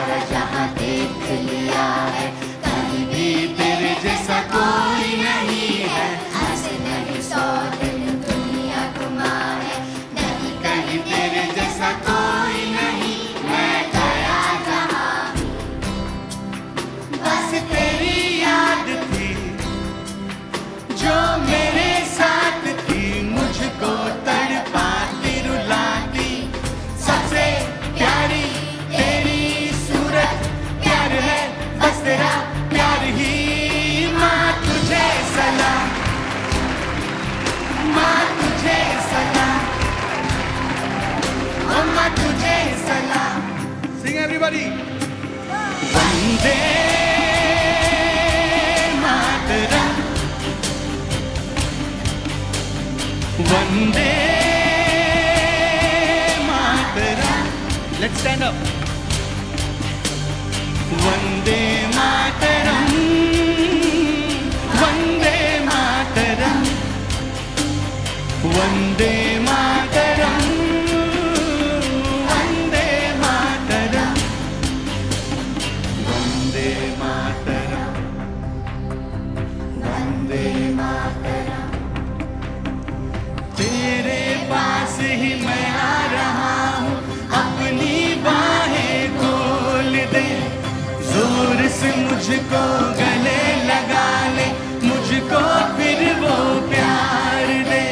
सारा जहां देख लिया है, कहीं भी तेरे जैसा कोई नहीं है। ऐसे नहीं 100 दिन दुनिया घुमा है, नहीं कहीं तेरे जैसा कोई नहीं। मैं गया जहां बस तेरी याद थी, जो मेरे साथ थी, मुझको तड़पाती रुलाती। सबसे प्यारी तेरी सूरत, प्यार है बस तेरा प्यार ही। माँ तुझे सलाम, माँ तुझे सलाम, ओ माँ तुझे सलाम। Sing everybody. Vande Mataram, Vande Mataram. Let's stand up. Vande Mataram, Vande Mataram, Vande Mataram, Vande Mataram, Vande Mataram, Vande Mataram. तेरे पास ही मैं आ रहा हूँ, अपनी बाहें खोल दे। जोर से मुझको गले लगा ले, मुझको फिर वो प्यार दे।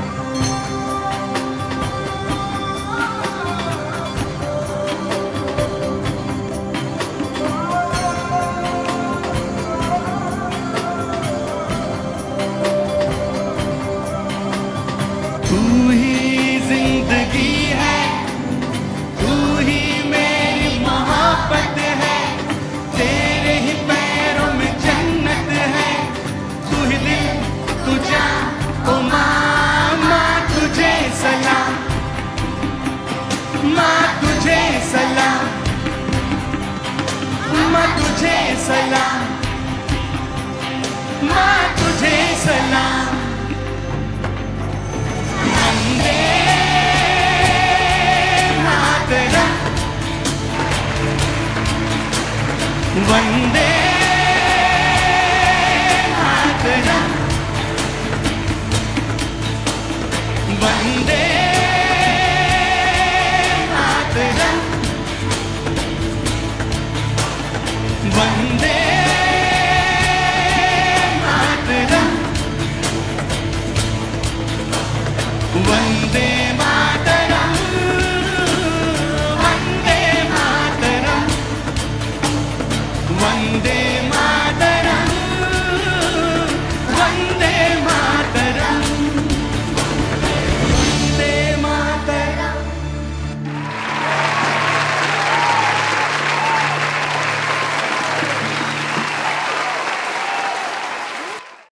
तू ही जिंदगी है, तू ही मेरी मोहब्बत है, तेरे ही पैरों में जन्नत है। तू ही दिल, तू जान, ओ माँ, माँ तुझे सलाम, माँ तुझे सलाम, माँ तुझे सलाम, माँ तुझे सलाम। वंदे मातरम, वंदे